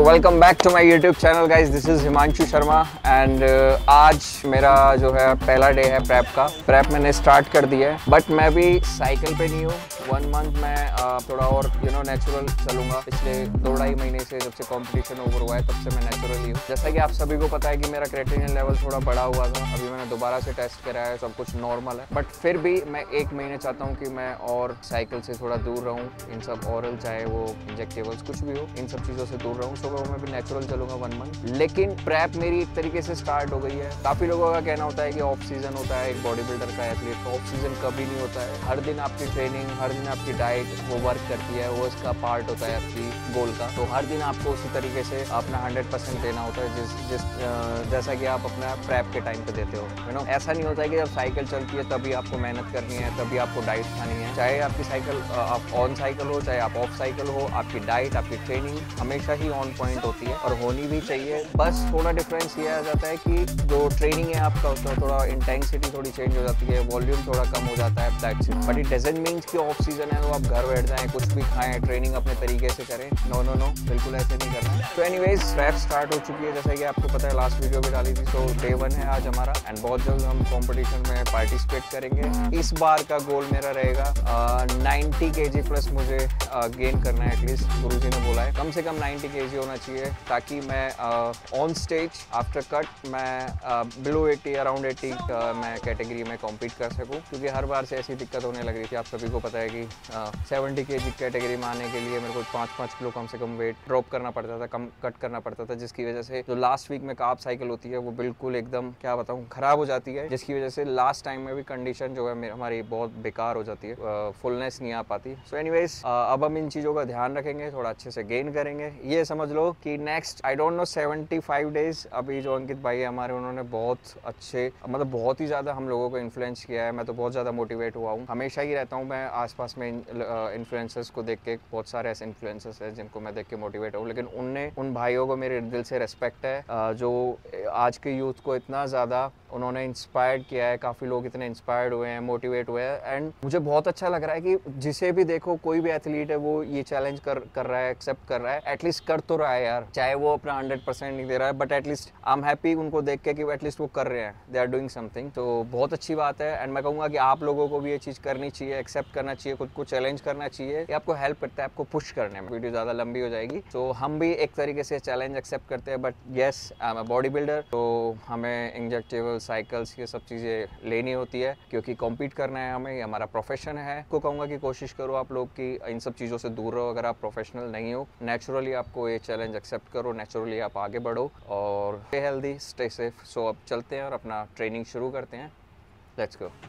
Welcome back to my YouTube channel guys, this is Himanshu Sharma and आज मेरा जो है पहला डे है प्रेप मैंने स्टार्ट कर दिया है। बट मैं भी साइकिल पे नहीं हूँ। 1 मंथ मैं थोड़ा और नेचुरल चलूँगा। पिछले 2-2.5 महीने से जब से कंपटीशन ओवर हुआ है तब से मैं नेचुरल ही हूँ। जैसा कि आप सभी को पता है कि मेरा क्रिएटिनिन लेवल थोड़ा बढ़ा हुआ था। अभी मैंने दोबारा से टेस्ट कराया है, सब कुछ नॉर्मल है। बट फिर भी मैं 1 महीने चाहता हूँ कि मैं और साइकिल से थोड़ा दूर रहूँ। इन सब ऑरल चाहे वो इंजेक्टेबल्स कुछ भी हो, इन सब चीज़ों से दूर रहूँ। सो मैं भी नेचुरल चलूँगा 1 मंथ। लेकिन प्रेप मेरी एक तरीके से स्टार्ट हो गई है। काफ़ी लोगों का कहना होता है कि ऑफ सीजन होता है एक बॉडी बिल्डर का, एथलीट का। ऑफ सीजन कभी नहीं होता है। हर दिन आपकी ट्रेनिंग, हर दिन आपकी डाइट वो वर्क करती है, वो इसका पार्ट होता है आपकी गोल का। तो हर दिन आपको उसी तरीके से अपना 100% देना होता है, जैसा कि आप अपना प्रेप के टाइम पे देते हो। ऐसा नहीं होता है कि जब साइकिल चलती है तभी आपको मेहनत करनी है, तभी आपको डाइट खानी है। चाहे आपकी साइकिल आप ऑन साइकिल हो, चाहे आप ऑफ साइकिल हो, आपकी डाइट, आपकी ट्रेनिंग हमेशा ही ऑन पॉइंट होती है और होनी भी चाहिए। बस थोड़ा डिफरेंस ये आ जाता है कि जो ट्रेनिंग है आपका उसका थोड़ा इंटेंसिटी थोड़ी चेंज हो जाती है, वॉल्यूम थोड़ा कम हो जाता है, that's it. But it doesn't mean कि ऑफ सीजन है तो आप घर बैठ जाएं, कुछ भी खाएं, ट्रेनिंग अपने तरीके से करें। नो, बिल्कुल ऐसे नहीं करना है। तो एनीवेज प्रेप स्टार्ट हो चुकी है, जैसा कि आपको पता है, लास्ट वीडियो भी डाली थी। तो डे 1 है आज हमारा एंड बहुत जल्द हम कॉम्पिटिशन में पार्टिसिपेट करेंगे। इस बार का गोल मेरा रहेगा 90 kg प्लस मुझे गेन करना है। एटलीस्ट गुरुजी ने बोला है कम से कम 90 kg होना चाहिए, ताकि मैं ऑन स्टेज आफ्टर कट मैं बिलो 80 अराउंड 80 मैं कैटेगरी में कॉम्पीट कर सकूं। क्योंकि हर बार से ऐसी दिक्कत होने लग रही थी। आप सभी को पता है कि 70 kg कैटेगरी में आने के लिए मेरे को 5-5 किलो कम से कम वेट ड्रॉप करना पड़ता था, कम कट करना पड़ता था, जिसकी वजह से जो लास्ट वीक में कार्ब साइकिल होती है वो बिल्कुल एकदम क्या बताऊँ खराब हो जाती है, जिसकी वजह से लास्ट टाइम में भी कंडीशन जो है हमारी बहुत बेकार हो जाती है, फुलनेस नहीं आ पाती। सो एनीवेज अब हम इन चीज़ों का ध्यान रखेंगे, थोड़ा अच्छे से गेन करेंगे। ये समझ लो कि next I don't know 75 days अभी जो अंकित भाई है हमारे, उन्होंने बहुत अच्छे मतलब बहुत ही ज़्यादा हम लोगों को इन्फ्लुएंस किया है। मैं तो बहुत ज़्यादा मोटिवेट हुआ हूँ। हमेशा ही रहता हूँ मैं आसपास में इन्फ्लुएंसर्स को देख के। बहुत सारे ऐसे इन्फ्लुएंसर्स हैं जिनको मैं देख के मोटिवेट हूँ, लेकिन उन भाइयों को मेरे दिल से रेस्पेक्ट है जो आज के यूथ को इतना ज़्यादा उन्होंने इंस्पायर्ड किया है। काफ़ी लोग इतने इंस्पायर्ड हुए हैं, मोटिवेट हुए हैं एंड मुझे बहुत अच्छा लग रहा है कि जिसे भी देखो कोई भी एथलीट है वो ये चैलेंज कर रहा है, एक्सेप्ट कर रहा है, एटलीस्ट कर तो रहा है यार। चाहे वो अपना 100% नहीं दे रहा है, but at least I am happy उनको देख के कि एटलीस्ट वो कर रहे हैं, दे आर डूइंग समथिंग। तो बहुत अच्छी बात है एंड मैं कहूँगा कि आप लोगों को भी ये चीज़ करनी चाहिए, एक्सेप्ट करना चाहिए, खुद को चैलेंज करना चाहिए। ये आपको हेल्प करता है आपको पुश करने में। वीडियो ज़्यादा लंबी हो जाएगी, तो हम भी एक तरीके से चैलेंज एक्सेप्ट करते हैं। But yes, I am a body builder, तो हमें इंजेक्टेबल, साइकिल्स, ये सब चीज़ें लेनी होती है क्योंकि कॉम्पीट करना है हमें, ये हमारा प्रोफेशन है। को कहूँगा कि कोशिश करो आप लोग कि इन सब चीज़ों से दूर रहो। अगर आप प्रोफेशनल नहीं हो, नेचुरली आपको ये चैलेंज एक्सेप्ट करो, नेचुरली आप आगे बढ़ो और stay healthy, stay safe. So अब चलते हैं और अपना ट्रेनिंग शुरू करते हैं। Let's go.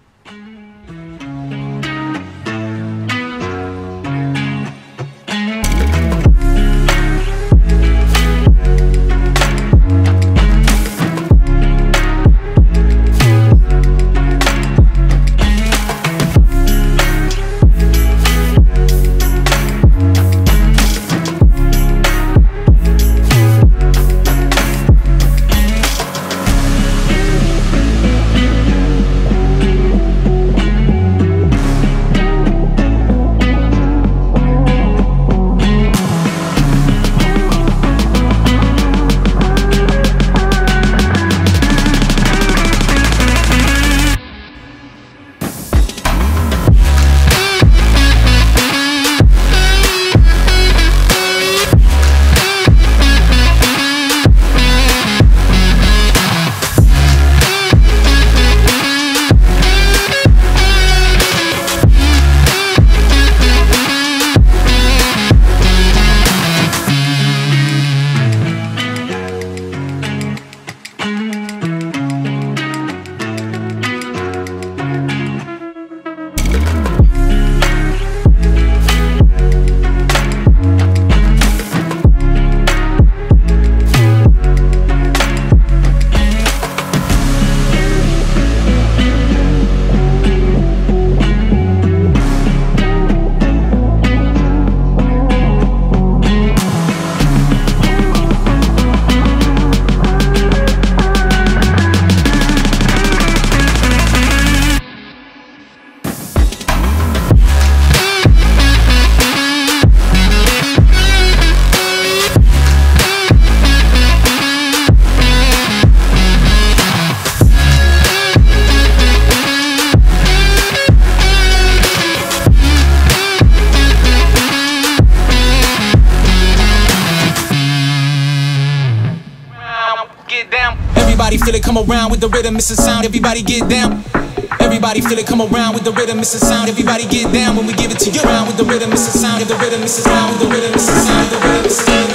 Everybody feel it, come around with the rhythm, it's a sound. Everybody get down. Everybody feel it, come around with the rhythm, it's a sound. Everybody get down when we give it to you. Around with the rhythm, it's a sound. The rhythm, it's a sound. With the rhythm, it's a sound. The rhythm, it's a sound.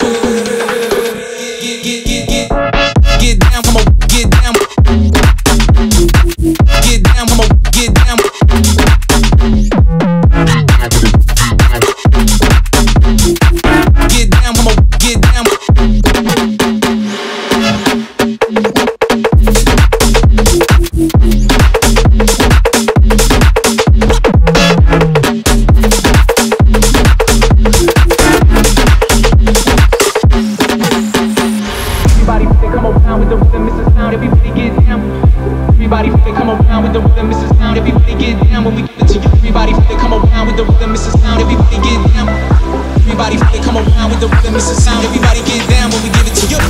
Get down, come on, get down. Get down, come on, get down. Get down, come on, get down. Everybody feel come around with the rhythm, it's a sound. Everybody get down when we give it to you. Everybody feel come around with the rhythm, it's a sound. Everybody get down. Everybody feel come around with the rhythm, it's a sound. Everybody get down when we give it to you.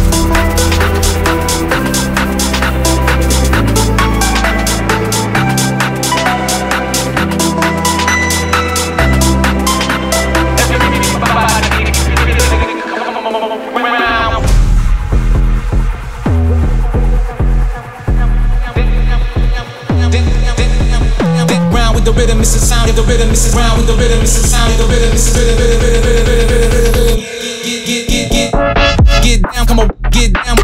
The rhythm is a sound. The rhythm is a round with the rhythm is a sound. The rhythm is a rhythm. Get down, come on, get down.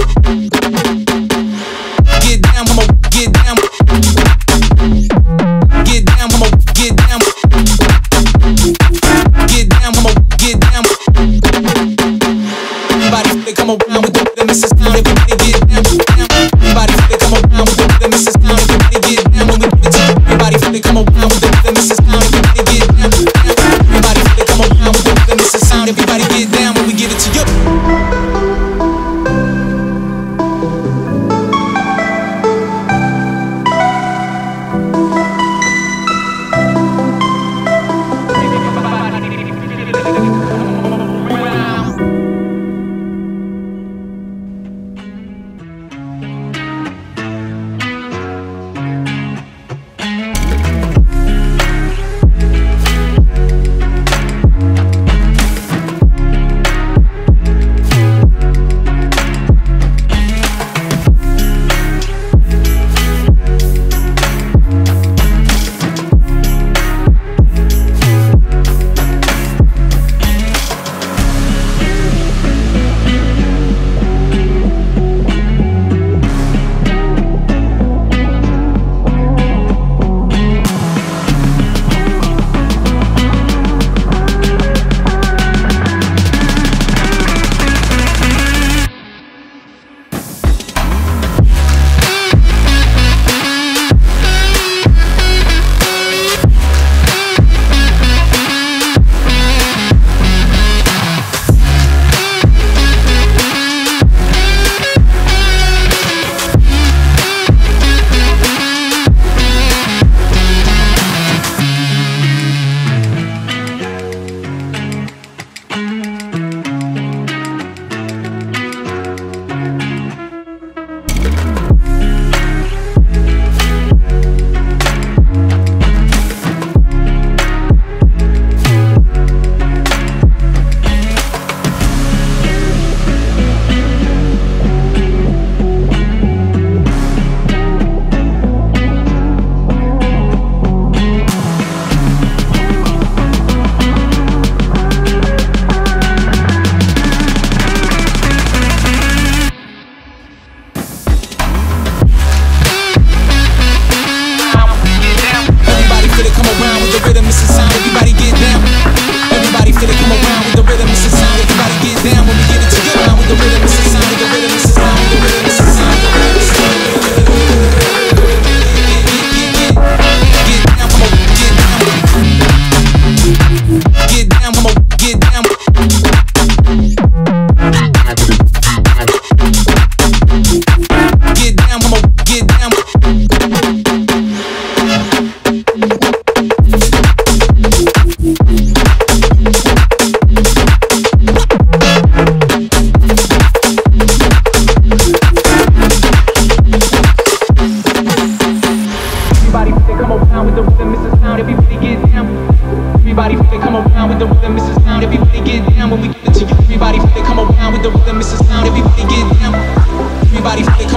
Get down, come on, get down. Get down, come on, get down. Get down, come on, get down. Everybody feel come around with the rhythm is a sound. Everybody get down. Everybody feel come around with the rhythm is a sound. Everybody get down when we give it to you. Everybody feel come around with the rhythm is a sound. Everybody get down. Everybody feel come around with the rhythm is a sound. Everybody get down when we give it to you.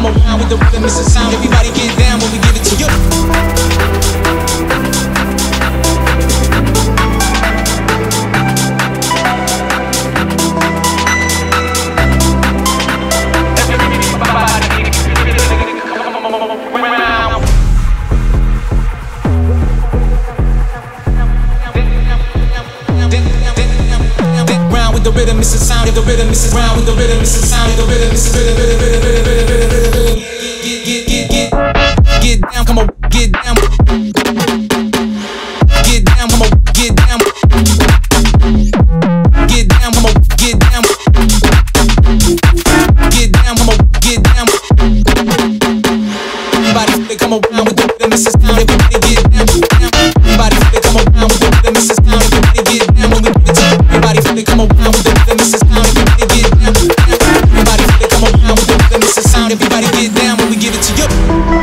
come around with the rhythm, it's a sound. Everybody get down when we give it to you. The rhythm is the sound. The rhythm is the round with the rhythm is the sound. The rhythm is the rhythm. Get down, come on, get down. Get down, come on, get down. Get down, come on, get down. Get down, come on, get down. Everybody they come around with the rhythm is the sound. Everybody get down. Everybody they come around with the rhythm is the sound. Everybody get down when we give it to you. Everybody they come around with the rhythm is the sound. Everybody get down. Everybody they come around with the rhythm is the sound. Everybody get down when we give it to you.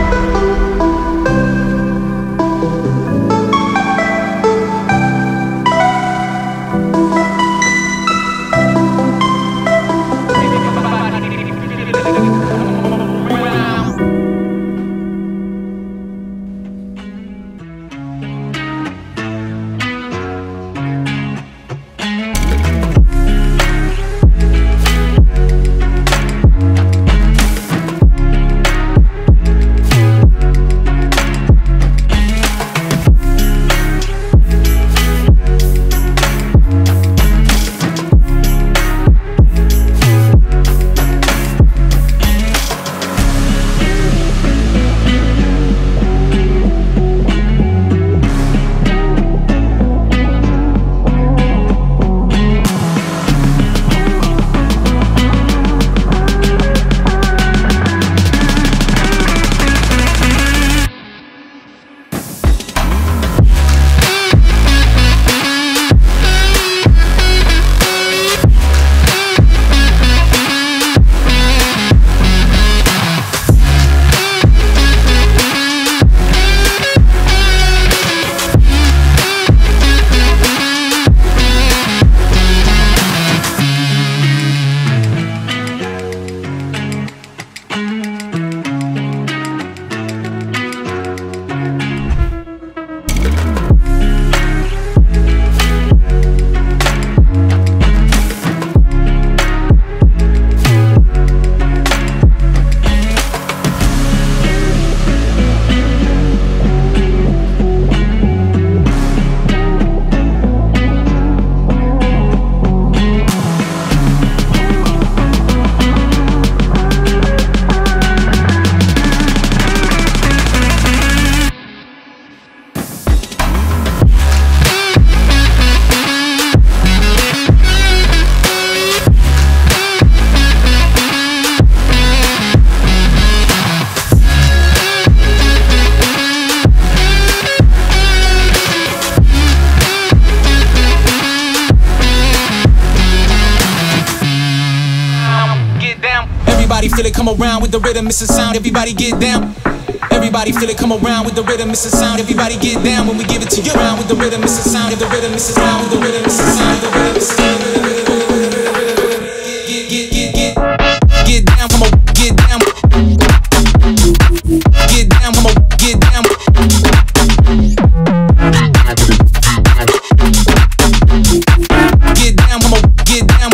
Everybody feel it, come around with the rhythm, it's a sound. Everybody get down. Everybody feel it, come around with the rhythm, it's a sound. Everybody get down when we give it to you. Around with the rhythm, it's a sound. The rhythm, it's a sound. With the rhythm, it's a sound. The rhythm, it's a sound. Get down, come on, get down. Get down, come on, get down. Get down, come on, get down.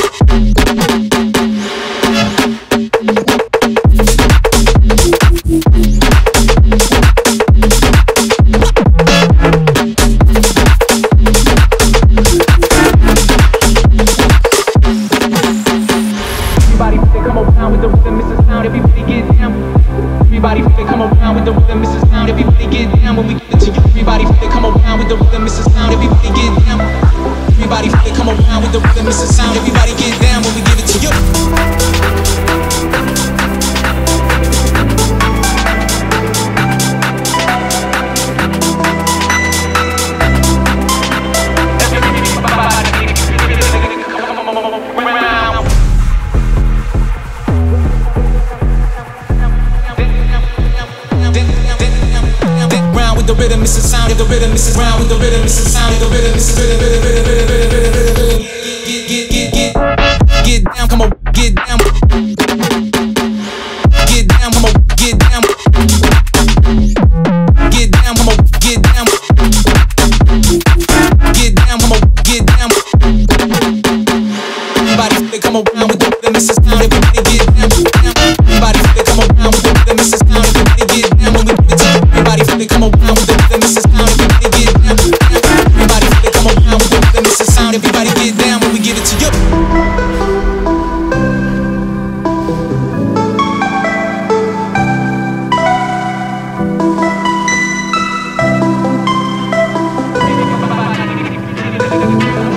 Everybody feel it, come around with the rhythm, it's a sound. Everybody get down when we give it to you. Everybody feel it, come around with the rhythm, it's a sound. Everybody get down. Everybody feel it, come around with the rhythm, it's a sound. Everybody get down when we give it to you. The rhythm is the sound. The rhythm is the round with the rhythm is the sound. The rhythm is the rhythm. Get down, come on, get down. Get down, come on. down.